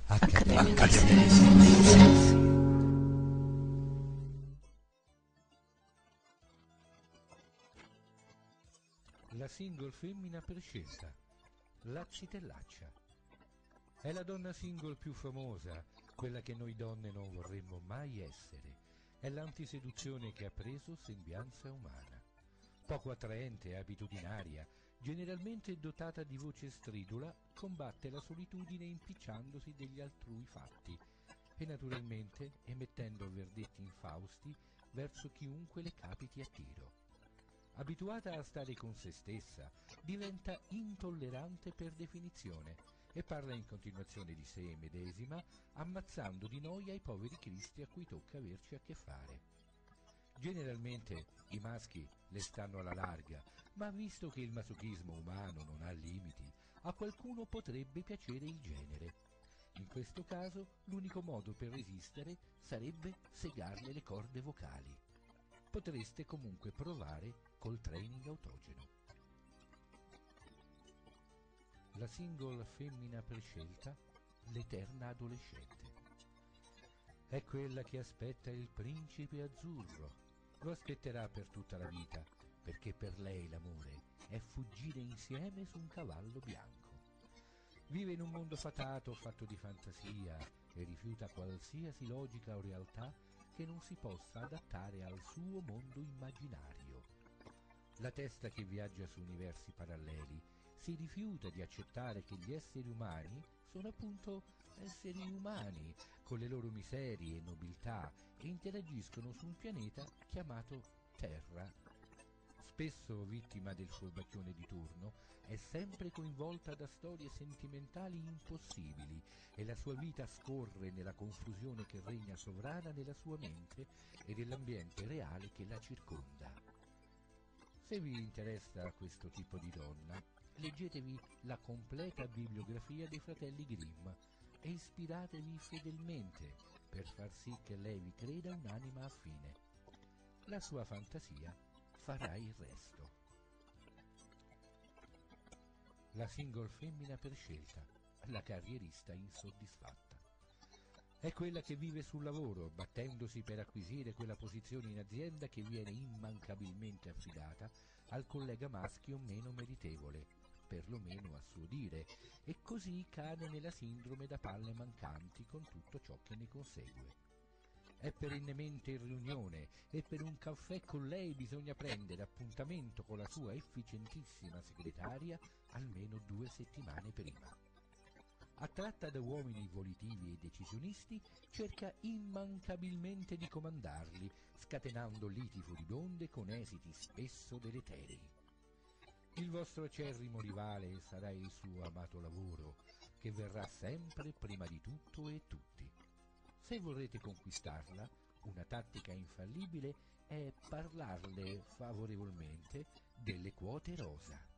Accademia dei Sensi. La single femmina per scelta, la zitellaccia. È la donna single più famosa, quella che noi donne non vorremmo mai essere. È l'antiseduzione che ha preso sembianza umana. Poco attraente e abitudinaria, generalmente dotata di voce stridula, combatte la solitudine impicciandosi degli altrui fatti e naturalmente emettendo verdetti infausti verso chiunque le capiti a tiro. Abituata a stare con se stessa, diventa intollerante per definizione e parla in continuazione di sé medesima, ammazzando di noia i poveri cristi a cui tocca averci a che fare. Generalmente i maschi le stanno alla larga, ma visto che il masochismo umano non ha limiti, a qualcuno potrebbe piacere il genere. In questo caso l'unico modo per resistere sarebbe segarle le corde vocali. Potreste comunque provare col training autogeno. La single femmina per scelta, l'eterna adolescente. È quella che aspetta il principe azzurro. Lo aspetterà per tutta la vita, perché per lei l'amore è fuggire insieme su un cavallo bianco. Vive in un mondo fatato, fatto di fantasia, e rifiuta qualsiasi logica o realtà che non si possa adattare al suo mondo immaginario. La testa che viaggia su universi paralleli si rifiuta di accettare che gli esseri umani sono appunto esseri umani, con le loro miserie e nobiltà, e interagiscono su un pianeta chiamato Terra. Spesso vittima del furbacchione di turno, è sempre coinvolta da storie sentimentali impossibili e la sua vita scorre nella confusione che regna sovrana nella sua mente e nell'ambiente reale che la circonda. Se vi interessa questo tipo di donna, leggetevi la completa bibliografia dei fratelli Grimm e ispiratevi fedelmente per far sì che lei vi creda un'anima affine. La sua fantasia farà il resto. La single femmina per scelta, la carrierista insoddisfatta. È quella che vive sul lavoro, battendosi per acquisire quella posizione in azienda che viene immancabilmente affidata al collega maschio meno meritevole, perlomeno a suo dire, e così cade nella sindrome da palle mancanti con tutto ciò che ne consegue. È perennemente in riunione e per un caffè con lei bisogna prendere appuntamento con la sua efficientissima segretaria almeno 2 settimane prima. Attratta da uomini volitivi e decisionisti, cerca immancabilmente di comandarli, scatenando liti furibonde con esiti spesso deleteri. Il vostro acerrimo rivale sarà il suo amato lavoro, che verrà sempre prima di tutto e tutti. Se vorrete conquistarla, una tattica infallibile è parlarle favorevolmente delle quote rosa.